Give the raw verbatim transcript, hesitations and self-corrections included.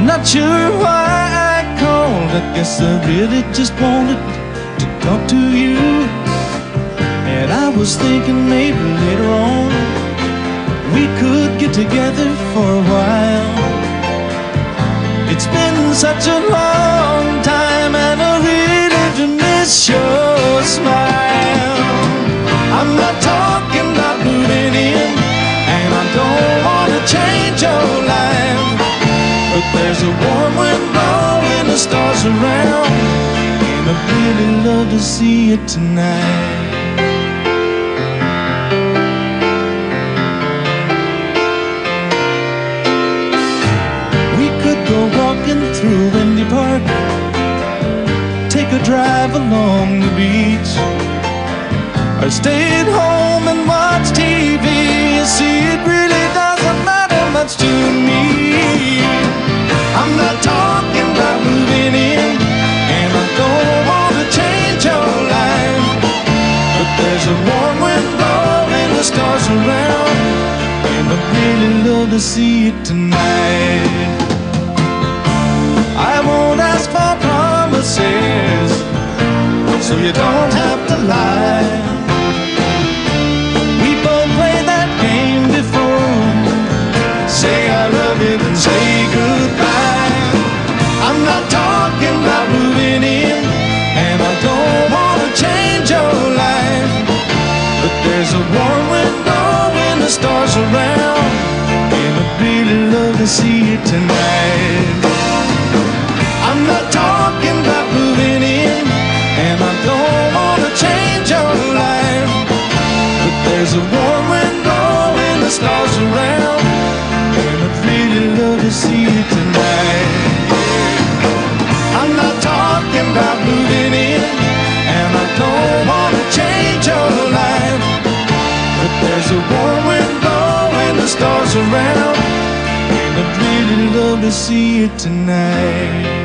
Not sure why I called. I guess I really just wanted to talk to you. And I was thinking maybe later on we could get together for a while. It's been such a long time and I really do miss your smile. I'm not talking about moving in, and I don't want to change your life, but there's a warm wind blowing the stars around, and I'd really love to see you tonight. We could go walking through Windy Park, take a drive along the beach, or stay at home and watch T V. You see, it really doesn't matter much to me. I'm not talking about moving in, and I don't want to change your life, but there's a warm wind blowing the stars around, and I'd really love to see you tonight. I won't ask for promises, so you don't have to lie. We both played that game before. Say I love you, then say goodbye. I'm not talking about moving in, and I don't want to change your life, but there's a warm wind blowing the stars around, and I'd really love to see you tonight. I'm not talking about moving in, and I don't want to change your life, but there's a warm wind blowing the stars around, and I'd really love to see you tonight. I'm not talking about moving in, and I don't want to change your life, but there's a warm wind blowing the stars around, and I'd really love to see you tonight.